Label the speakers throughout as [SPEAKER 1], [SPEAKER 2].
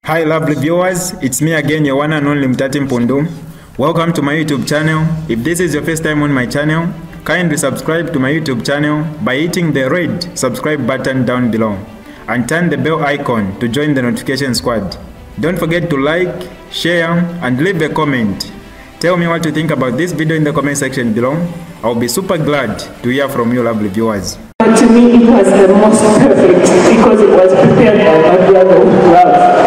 [SPEAKER 1] Hi lovely viewers, it's me again, your one and only Mtati Mpundu. Welcome to my YouTube channel. If this is your first time on my channel, kindly subscribe to my YouTube channel by hitting the red subscribe button down below and turn the bell icon to join the notification squad. Don't forget to like, share and leave a comment. Tell me what you think about this video in the comment section below. I'll be super glad to hear from you lovely viewers.
[SPEAKER 2] To me, it was the most perfect because it was prepared by my brother who loves.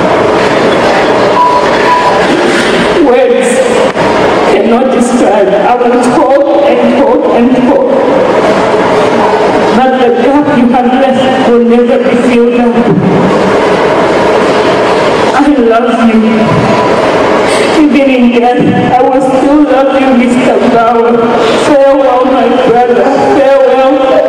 [SPEAKER 2] Words cannot describe. I will talk and talk and talk. But the gap you have left will never be filled up. I love you. Even in death, I will still love you, Mr. Bauer. Farewell, my brother. Farewell.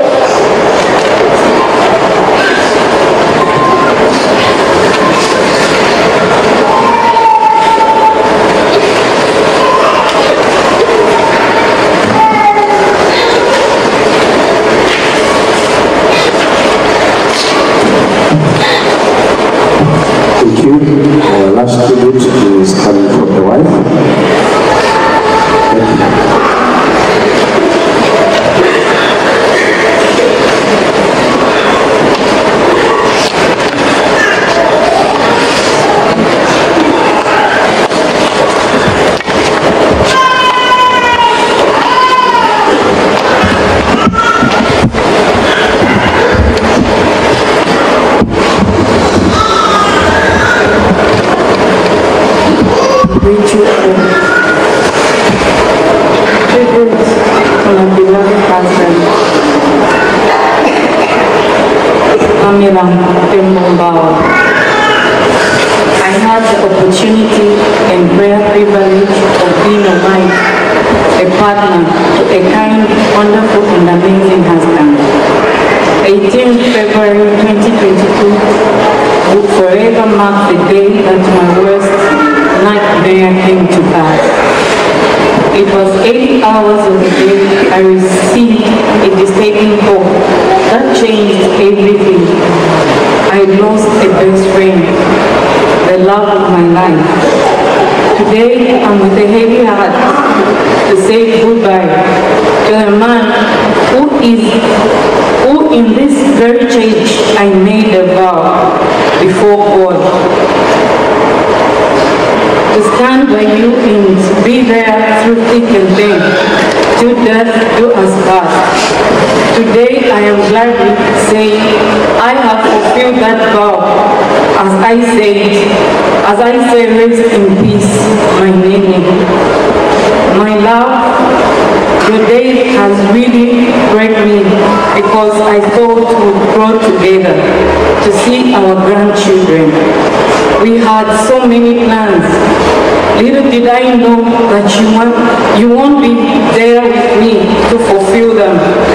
[SPEAKER 3] Thank you. Our last tribute is coming from the wife.
[SPEAKER 2] I had the opportunity and rare privilege of being a wife, a partner to a kind, wonderful and amazing husband. 18th February 2022 would forever mark the day that my worst nightmare came to pass. It was 8 hours of the day I received a disturbing call that changed everything. I lost a best friend, the love of my life. Today, I'm with a heavy heart to say goodbye to a man who in this very church I made a vow before God to stand by you and be there through thick and thin, till death do us part. Today I am glad to say I have fulfilled that vow as I say rest in peace, my Nene. My love, your day has really brought me because I thought we would grow together to see our grandchildren. We had so many plans. Little did I know that you won't be there with me to fulfill them.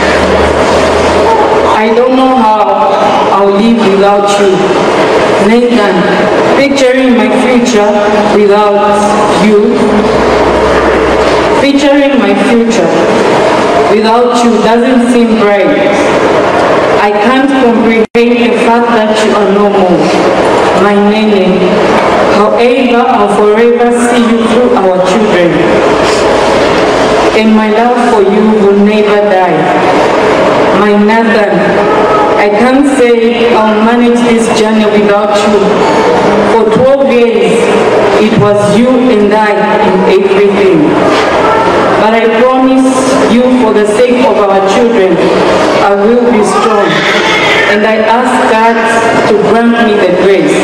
[SPEAKER 2] I don't know how I'll live without you. Nathan, picturing my future without you. Picturing my future without you doesn't seem bright. I can't comprehend the fact that you are no more, my Nene. However, I'll forever see you through our children. And my love for you will never die. My Nathan, I can't say I'll manage this journey without you. For 12 years, it was you and I in everything. But I promise you, for the sake of our children, I will be strong. And I ask God to grant me the grace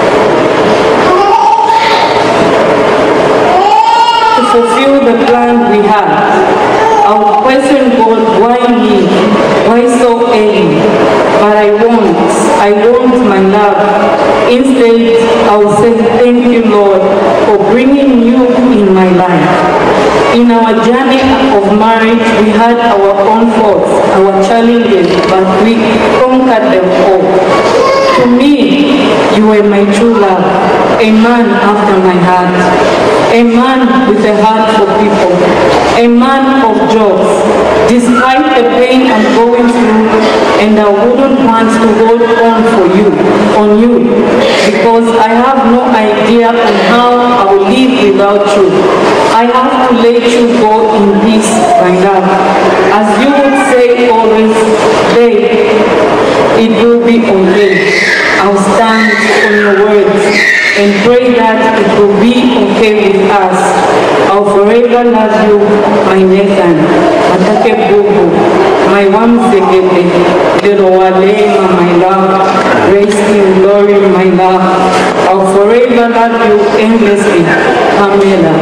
[SPEAKER 2] to fulfill the plan we had. I will question God, why me? Why so early? But I won't, my love. Instead, I will say thank you, Lord, for bringing you in my life. In our journey of marriage, we had our own faults, our challenges, but we conquered them all. To me, you were my true love, a man after my heart, a man with a heart for people, a man of jokes. Despite the pain I'm going through, and I wouldn't want to hold on you. because I have no idea on how I will live without you. I have to let you go in peace, my love. As you would say always, babe, it will be okay. I'll stand on your words and pray that it will be okay with us. I'll forever love you, my Nathan, Matake Bubu, my Wamzekete, little Walema, my love, rest in glory, my love. I'll forever love you endlessly, Pamela.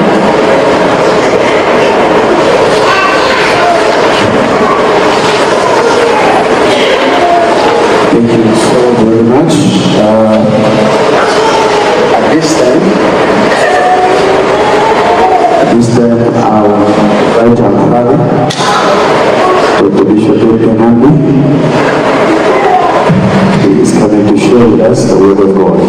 [SPEAKER 3] Thank you so very much. At this time, I'll invite our father, Dr. Bishop Kenandi. He is coming to share with us the word of God.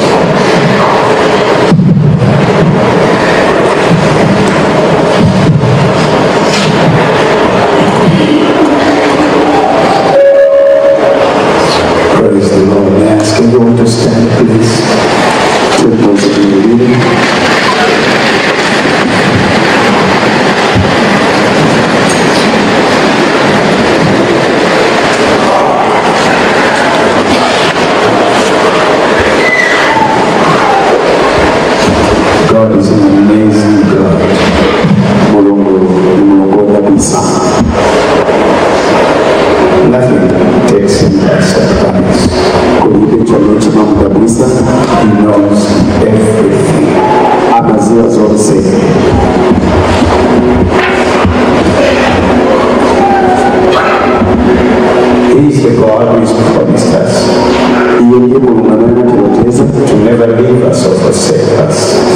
[SPEAKER 3] Praise the Lord. May I ask everyone to stand, please? To those of you reading. God is an amazing God. Nothing takes him by surprise. He knows everything. Amazia zote. He is the God who is promised us to never leave us or forsake us.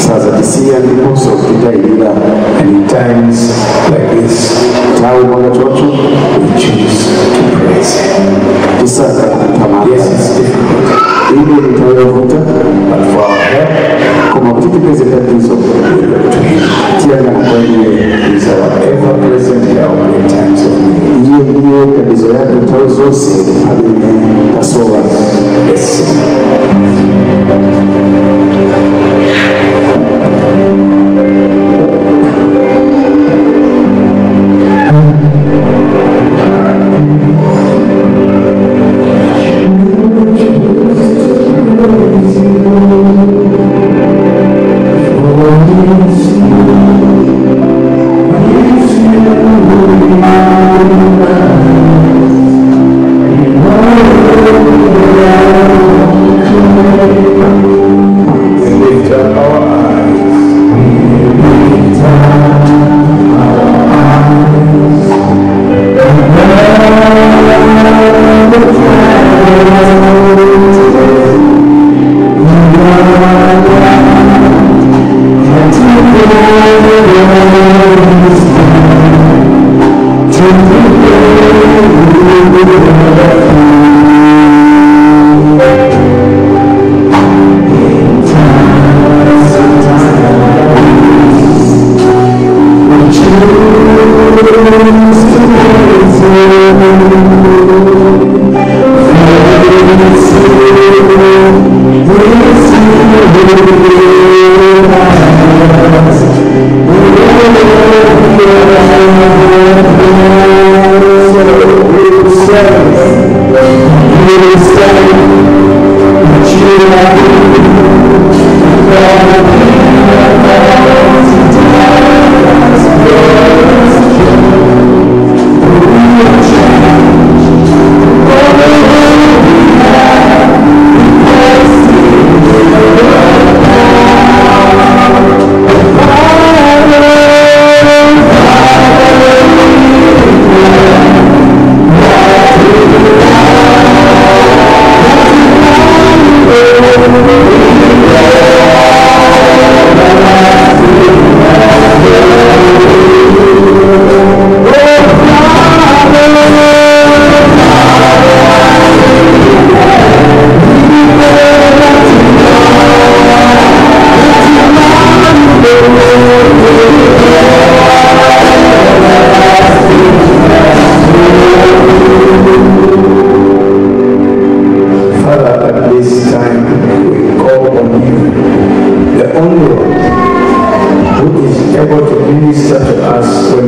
[SPEAKER 3] And in times like this, we choose to praise him. Yes, it's difficult. But for our help, is our ever-present help in times of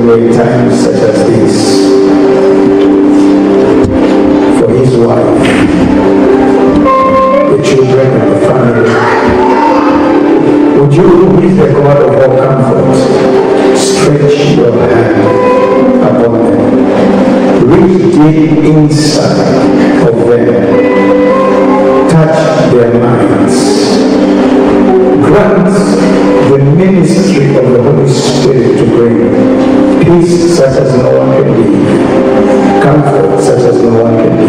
[SPEAKER 3] in times such as this for his wife, the children and the family. Would you, who is the God of all comfort, stretch your hand upon them, reach deep inside of them, touch their minds, grant the ministry of the Holy Spirit to bring peace such as no one can give, comfort such as no one can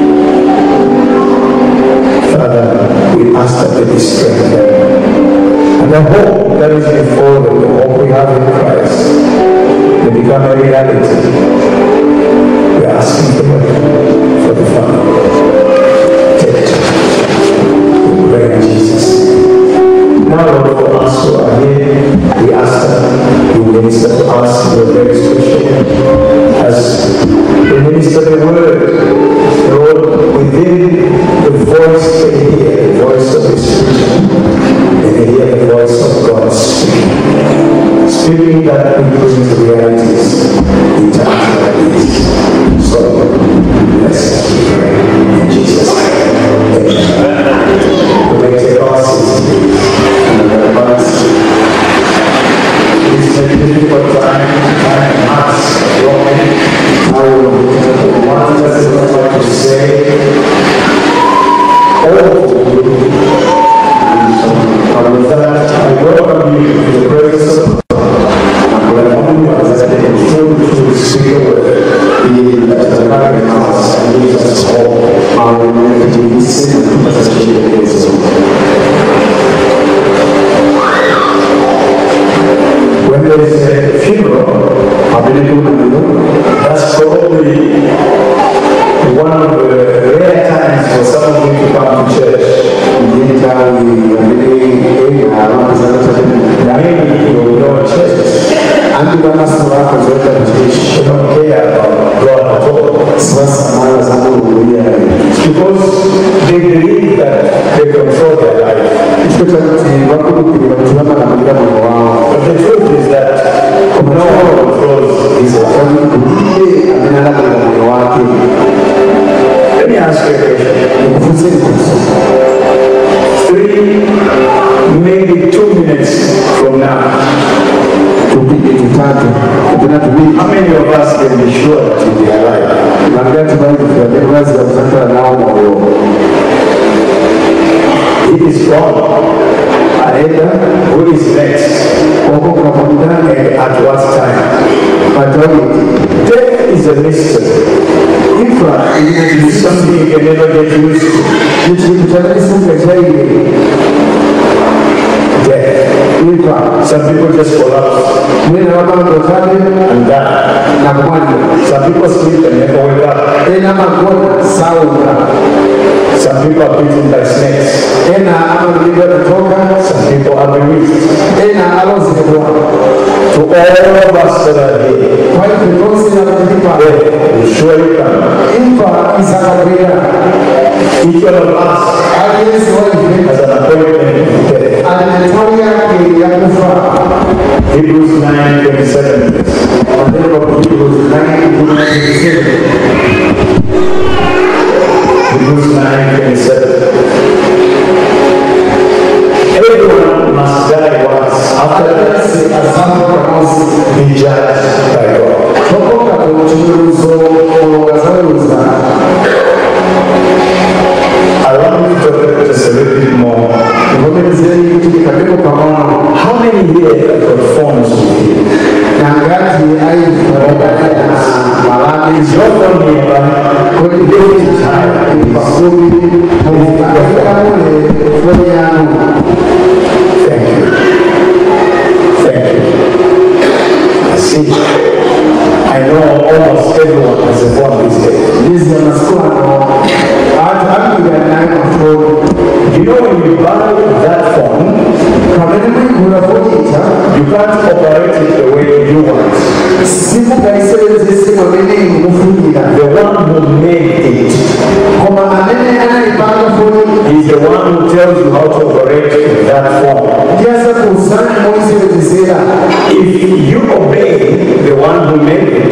[SPEAKER 3] give. Father, we ask that they be strengthened. And the hope that is before them, the hope we have in Christ, will become a reality. We are asking for the Father. Take it. We pray in Jesus' name. Now, Lord, for us who are here, we ask that you minister to us in your very special as we minister the word. Lord, within the voice they hear, the voice of the Spirit, they hear the voice of God speaking that we bring to realities in times like this. So, bless us, we pray in Jesus' name. Amen. We make the passes and the advance. It's a difficult time and hearts are broken. I will want us to say, and with that, I welcome you to the presence of God. And welcome you as I take to speak a word. Be that the right house and leave us all our humanity in sin and possession against when there is a funeral, that's probably one of the rare times for some of you to come to church. Many you will go to church. And you don't care about God at all. Because they believe that they control their life. But the truth is that no one controls his life. Let me ask you a question. 3, maybe 2 minutes from now, how many of us can be sure that you'll be alive? He is gone. Who is next? And at what time? Death is a mystery. It is something you can never get used to. Death. Some people just collapse and die. Some people sleep and never wake up. Some people are bitten by snakes. Some people are bewitched. To all of us that are here, will surely come. Each one of us has an appointment with death. Hebrews 9:27. Hebrews 9:27. Everyone must die once. After that, be judged by God. I want you to talk just a little bit more. How many here have got phones with you? Is your phone here? Could it be time? Thank you. Thank you. I see. I know almost everyone has a phone these days. You know when you buy that phone, you can't operate it the way you want. The one who made it, he's the one who tells you how to operate that phone. If you obey the one who made it,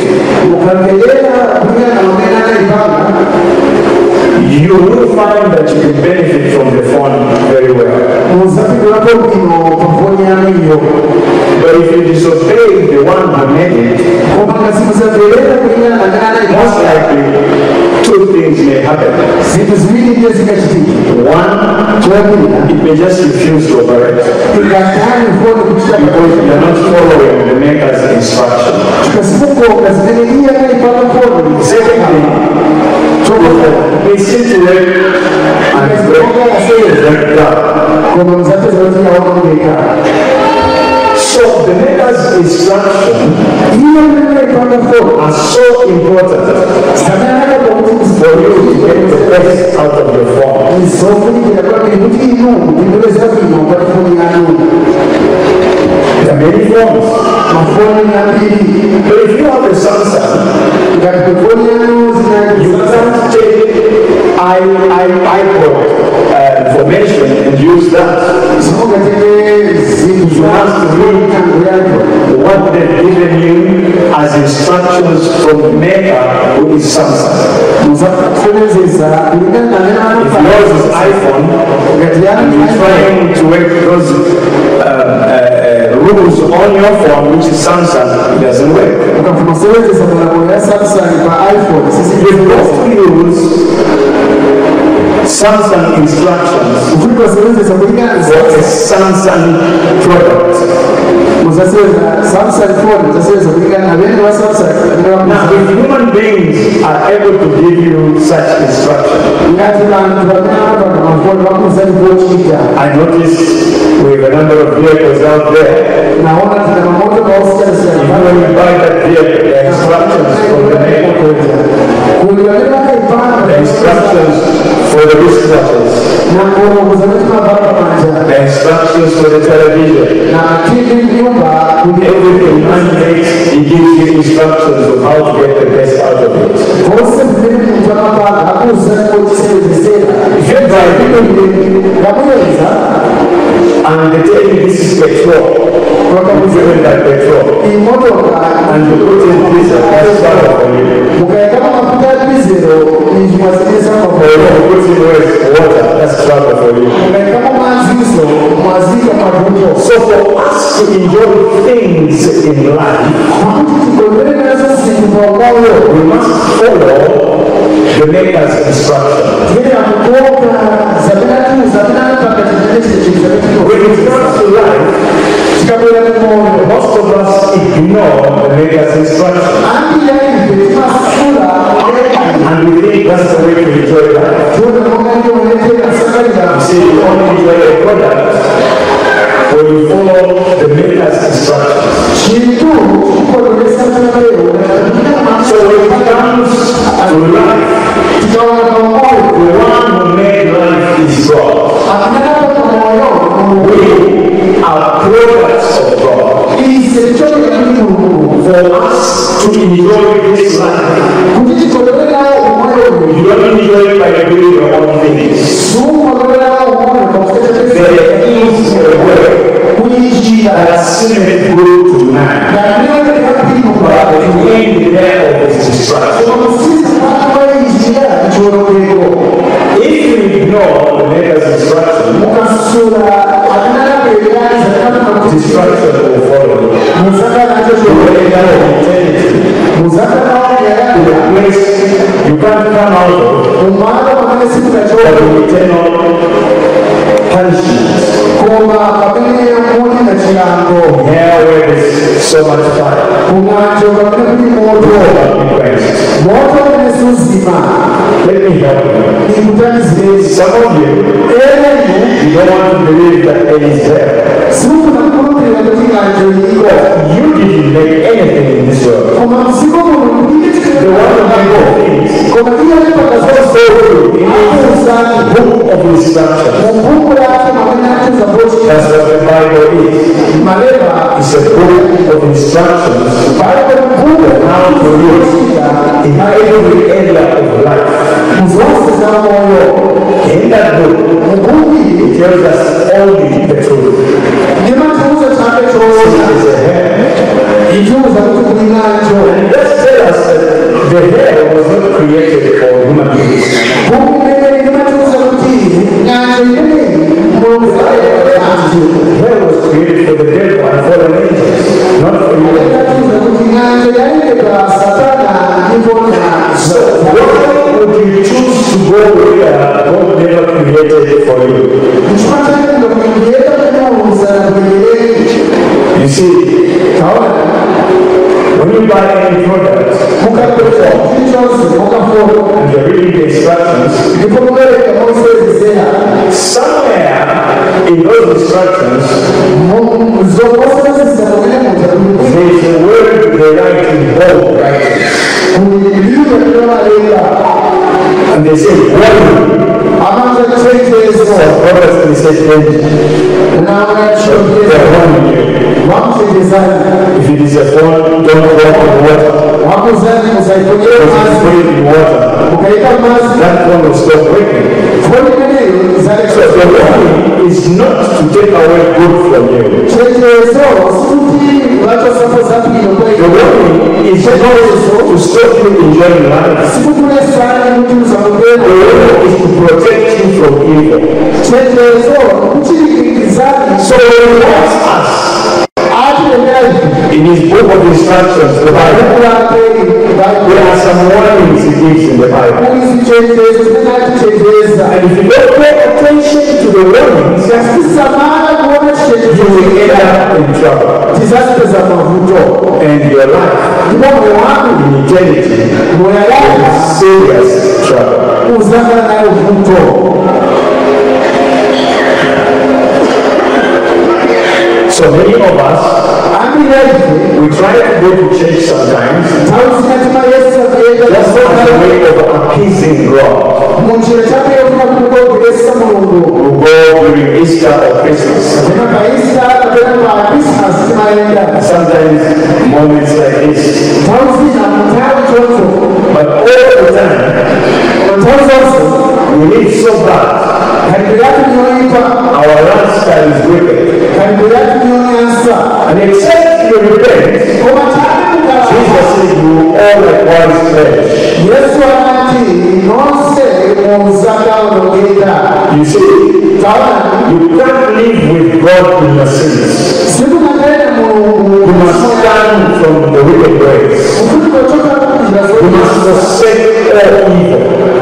[SPEAKER 3] you will find that you can benefit from the phone very well. But if you disobey the one who made it, most likely two things may happen. One, it may just refuse to operate because you are not following the maker's instruction. Secondly, they seem to work and break down. So the maker's instruction are so important for you to get the best out of your phone. There are many phones. But if you have a Samsung, you can't take iPod information and use that. You have to read what they've given you as instructions from the maker who is Samsung. If yours is iPhone and you're trying to work those rules on your phone, which is Samsung, it doesn't work. You have to use Samsung instructions for a Samsung product. Now, if human beings are able to give you such instruction, I notice we have a number of vehicles out there. If you buy that vehicle, the instructions from the maker, the instructions for the wristwatches, the instructions for the television, everything man-made, he gives you instructions of how to get the best out of it. If you buy it, and they tell you this is petrol, you fill in that petrol, and you put in diesel, that's better for you. Or you put in water, that's trouble for you. So for us to enjoy things in life, we must follow the maker's instruction. When it comes to life, most of us ignore the maker's instruction. And we think that's the way to enjoy life. You see, you only enjoy a product when you follow the maker's instructions. So when it comes to life, the one who made life is God. We are products of God. For us to enjoy this life, you don't enjoy it by doing your own things. There is a way that seemeth good to man, but the end thereof is destruction. If you ignore the maker's instruction, destruction will follow you. To the place you can't come out of, but the eternal punishment. Here where there's so much fire. Let me help you. Some of you don't want to believe that it is there. You didn't make anything in this world. The one who made all things book of instructions. That's what the Bible is. It's a book of instructions on how to live in every area of life. In that book, it tells us only the truth. It's a hand. service, there's a word they write in bold writing. And they say, warning. Some brothers, they say, danger. They're warning you. If it is a phone, don't walk in water. Because if you put it in water, that phone will stop working. So the warning is not to take away good from you. The warning is not to stop you enjoying life. The warning is to protect you from evil. So when he wants us, in his book of instructions, the Bible, there are some warnings he gives in the Bible. And if you don't pay attention to the warnings, you will end up in trouble. And your life in eternity is serious trouble. So many of us, we try to go to church sometimes just as a way of appeasing God. We'll go during Easter or Christmas. Sometimes moments like this. But all the time, we need so bad. Our lifestyle is wicked. And except you repent, Jesus said you all like one flesh. You see, you can't live with God in your sins. You must stand from the wicked ways. You must forsake all evil.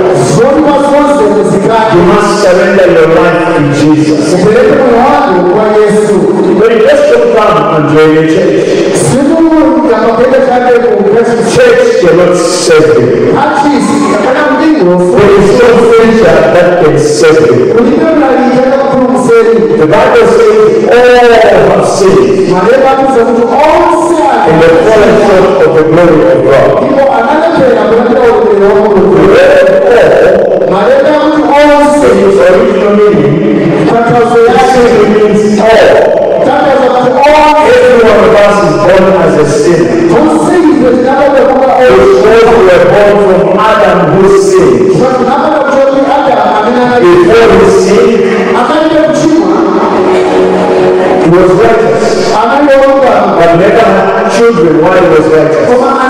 [SPEAKER 3] You must surrender your life to Jesus. But you just don't come and join the church. Church cannot save you. There is no friendship that can save you. The Bible says all have sinned and the fallen short of the glory of God. All saints originally means all. Every one of us is born as a sinner. Because we were born from Adam who sinned. Before he sinned, he was righteous. But never had children while he was righteous.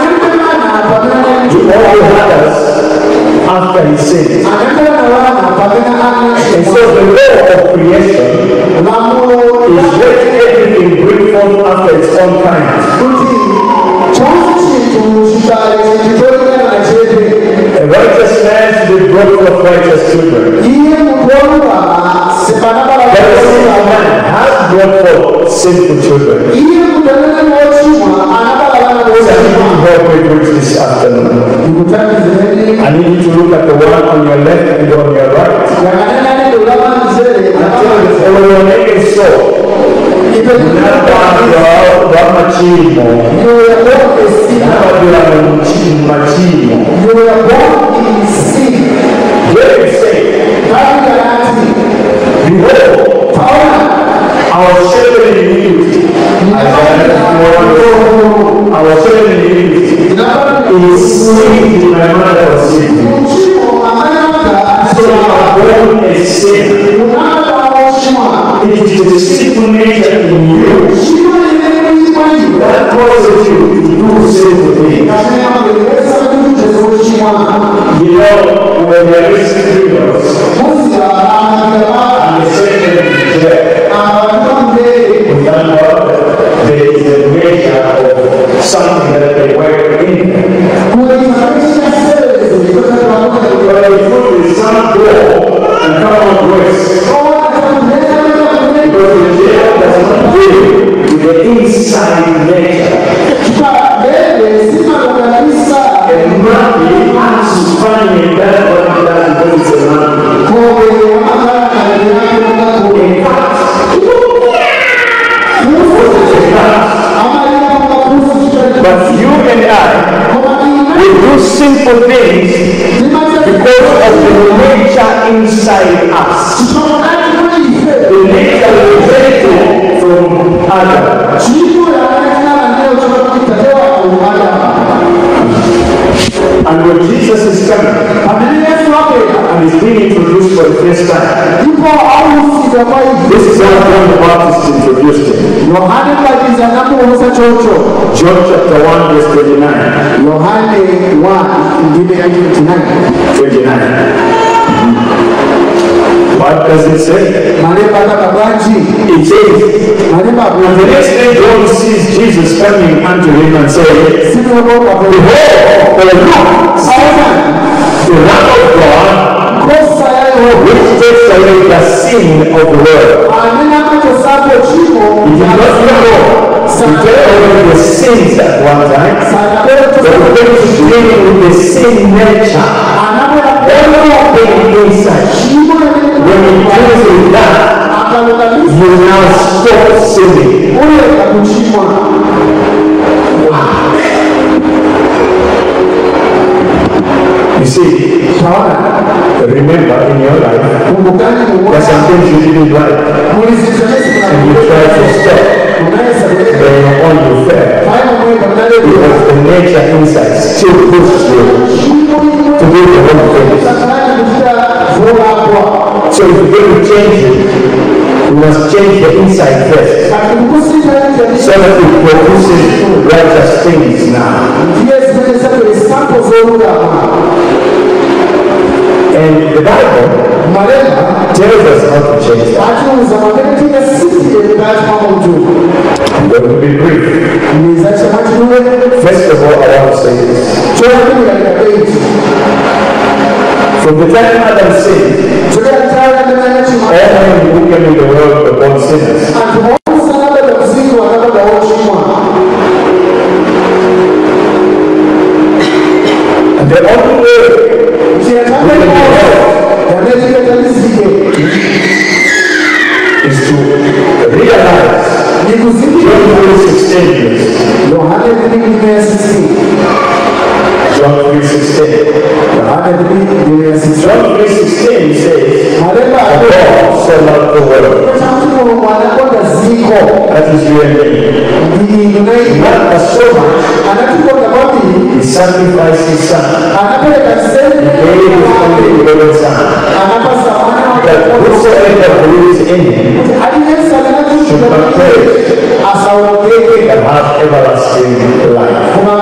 [SPEAKER 3] He only had us after he sinned. And so the law of creation is let everything bring forth after its own kind. A righteous man should be brought forth righteous children. But a sinful man has brought forth sinful children. Help me preach this afternoon. I need you to look at the one on your left and on your right. Until the following is so. Behold, our shepherd in iniquity. Our shepherd in iniquity is sin in my mother was sin. So you are born a sinner. It is the sinful nature in you that causes you to do sinful things. You know, when you are listening to us, and the second is there, we thank God there is a measure of something that they work in. But if you put the sun go and come on west, because the do sinful things because of the nature inside us. The nature we inherited from Adam. And when Jesus is coming, and is being introduced for the first time, this is how John the Baptist introduced him. John chapter 1 verse 29. 29. What does it say? It says, and the next day John sees Jesus coming unto him and says, Behold, the Lamb of God, which takes away the sin of the world. He did not know to take away the sins at one time, but when he came with the sin nature, everything inside. When he deals with that, you now stop sinning. Wow. You see, remember in your life, there are some things you didn't like, and you try to stop, then on you fail. Because the nature inside still pushes you to do the wrong things. So if you're going to change it, you must change the inside first, so that it produces righteous things now. And the Bible tells us how to change that. But to be brief, first of all, I want to say this. From the time Adam sinned, all men who came in the world were born sinners. And the only way is to realize John 3:16. John 3:16. John 3:16 says, God so loved the world. That is you and me. Not so much. He sacrificed his son. He gave his only begotten son. That whosoever believes in him should not perish, but have everlasting life.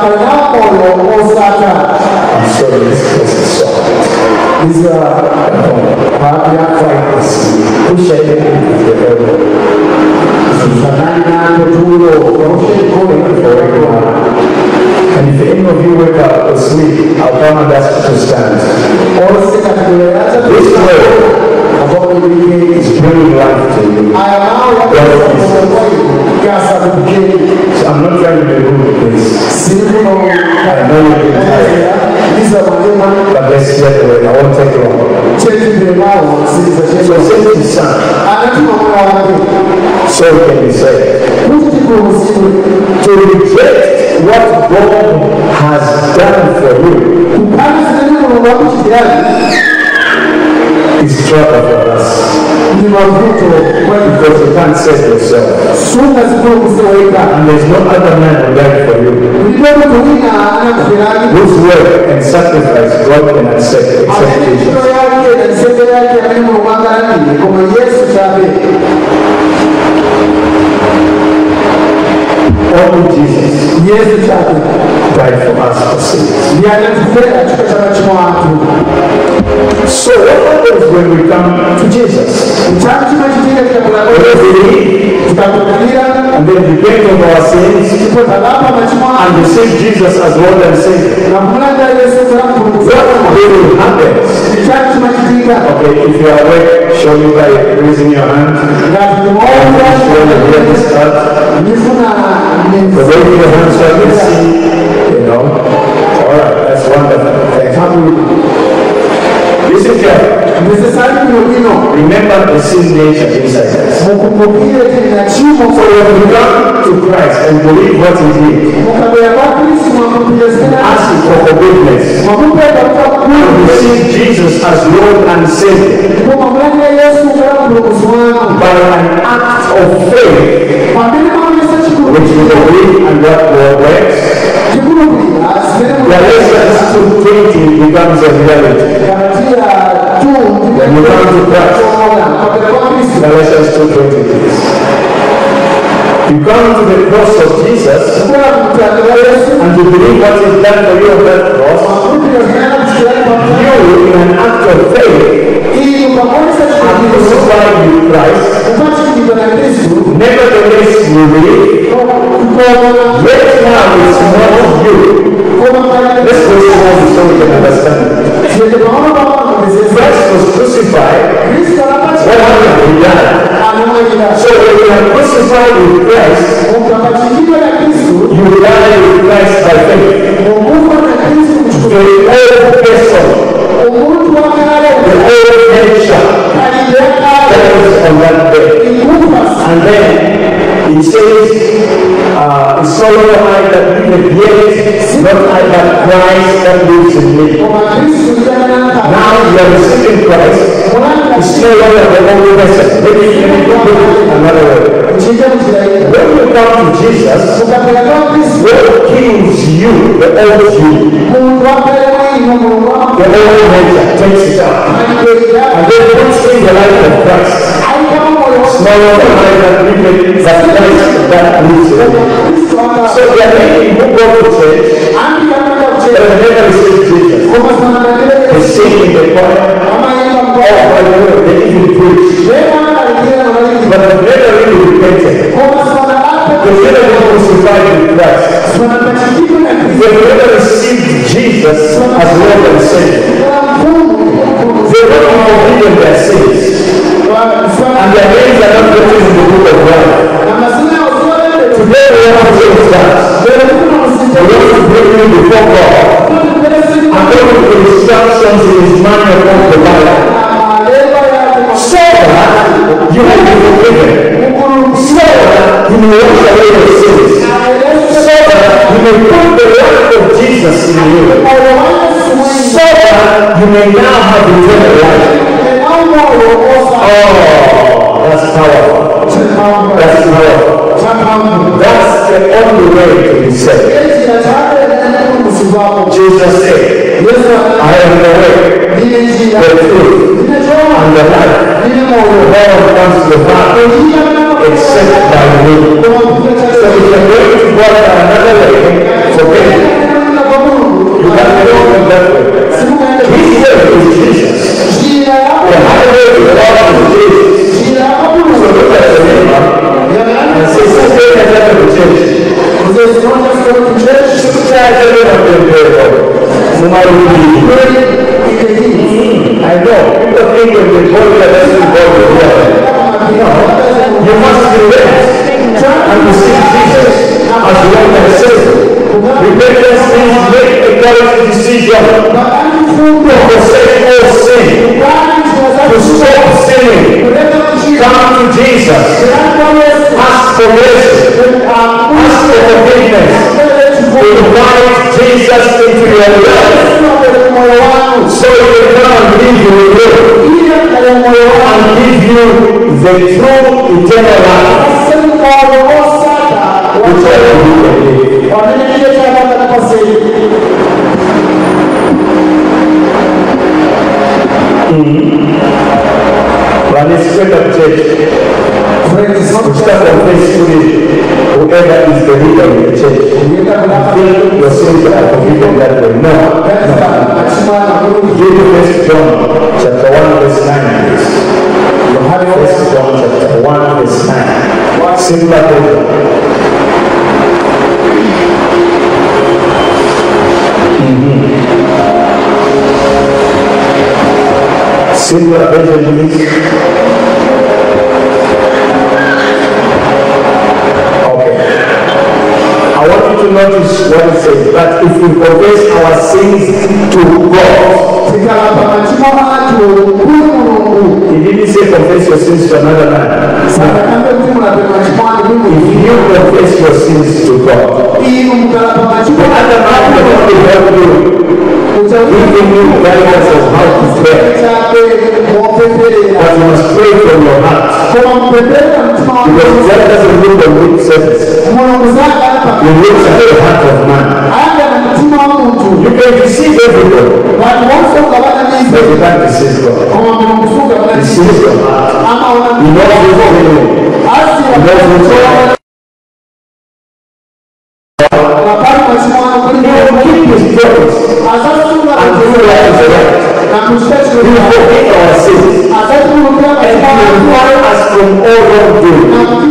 [SPEAKER 3] I'm sorry, this place is soft. These are fighters. Push it with the elbow. And if any of you wake up asleep, I'll come and ask you to stand. This word is bringing life to you. So I'm not trying to be rude with this. I know you've been tired. But let's get away. I won't take long. So send his son. So it can be said. To reject what God has done for you is trouble for us. Because you can't save yourself. And there's no other man who died for you. Whose work and sacrifice God can accept except Jesus. Only Jesus died for us for sins. So what happens when we come to Jesus? We believe, and then repent of our sins, and receive Jesus as Lord and Savior. What really happens? Okay, if you are awake, show me by raising your hand. The way your hands so I can see, Alright, that's wonderful. Thank you. Listen carefully. Remember the sin nature inside us. So when you come to Christ and believe what He did, ask Him for forgiveness, and receive Jesus as Lord and Savior by an act of faith, which we believe and what word works. Galatians 2:20 becomes a reality. When you come to Christ, Galatians 2:20 please. You come to the cross of Jesus and you believe what is done for you on that cross. You, in an act of faith, are crucified with Christ. Nevertheless, you believe. Yet now it's not you. Let's go slow so we can understand. Christ was crucified. What happened? He died. So when you are crucified with Christ, you die with Christ by faith. The old person, the old nature dies on that day. And then it says, it's no longer I that liveth yet, not I but Christ that lives in me. Now you are receiving Christ. It's no longer the only person. Let me put it another way. When you come to Jesus, what kills you, the old you, the old nature takes it out, and then puts in the life of Christ. It's no longer I that liveth, but Christ that lives in me. So there are many who go to church but have never received Jesus. They sing in the choir. Oh, by the way, they even preach. But they've never really repented. They've never been crucified with Christ. They've never received Jesus as Lord and Savior. They've not been forgiven their sins. And their names are not written in the book of life. Today we want to change that. We want to bring you before God according to the instructions in His manual of the Bible, so that you will be forgiven, so that you may wash away your sins, so that you may put the life of Jesus in you, so that you may now have eternal life. Oh, that's powerful. That's powerful. That's the only way to be saved. Jesus said, I am the way, the truth, and the life. No one comes to the Father except by me. So if you're going to God another way, forget it. You can go in that way. His way is Jesus. The highway to God is Jesus. So look at the neighbor and say, sister, I never go to church. Sister, I never go to church. No matter who you are. I know. People think when they go to the lesson, God will hear them. No. You must repent and receive Jesus as Lord and Savior. Repentance means make a correct decision to forsake all sin, to stop sinning. Come to Jesus. Ask for mercy. Ask for forgiveness. Invite Jesus into your life so He can come and live with you and give you the true eternal life which I But let's straight up church. We start faithfully whoever is the leader in the church. You think your sins are forgiven that way. No. Give me 1 John chapter 1 verse 9 please. 1 John chapter 1 verse 9. Simple prayer. Simple prayer please. I want you to notice what it says, that if we confess our sins to God, he didn't say confess your sins to another man. No. you confess your sins to God, the other man will only help you, giving you guidance of how to pray. But you must pray from your heart. Because God doesn't look at lip service. He looks at the heart of man. You can deceive everybody, but you can't deceive God. He sees your heart. He knows what's going on. He knows what's going on. He will keep his promise until life is right. He will forgive our sins and purify us from all wrongdoing.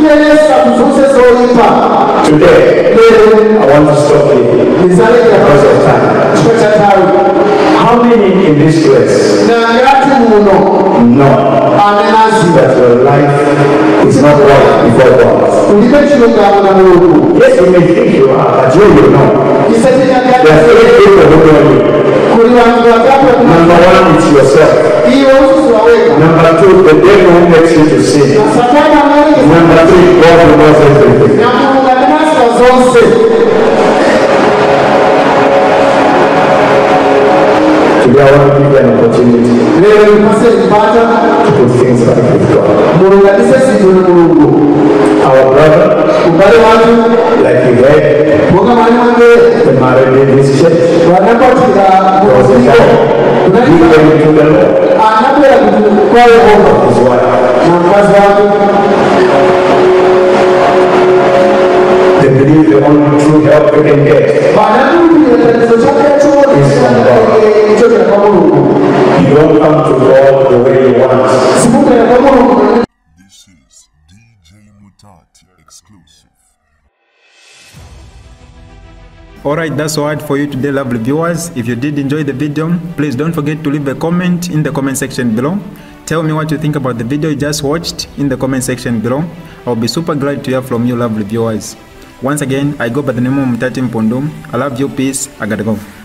[SPEAKER 3] Today, I want to stop here because of time. How many in this place know that your life is not right before God? Yes, you may think you are, but you will know. There are 3 people who know you. Number 1 is yourself. Number 2, the devil who makes you to sin. Number 3, God who knows everything. Today I want to give you an opportunity to put things right with God. Our brother, like he had, the married in this church, was a guy. He came to the Lord. His wife. They believe the only true help they can get is from God. You don't come to God the way you want.
[SPEAKER 4] This is DJ Mutati exclusive.
[SPEAKER 1] Alright, that's all for you today, lovely viewers. If you did enjoy the video, please don't forget to leave a comment in the comment section below. Tell me what you think about the video you just watched in the comment section below. I'll be super glad to hear from you, lovely viewers. Once again, I go by the name of Mutati Mpondo. I love you, peace, I gotta go.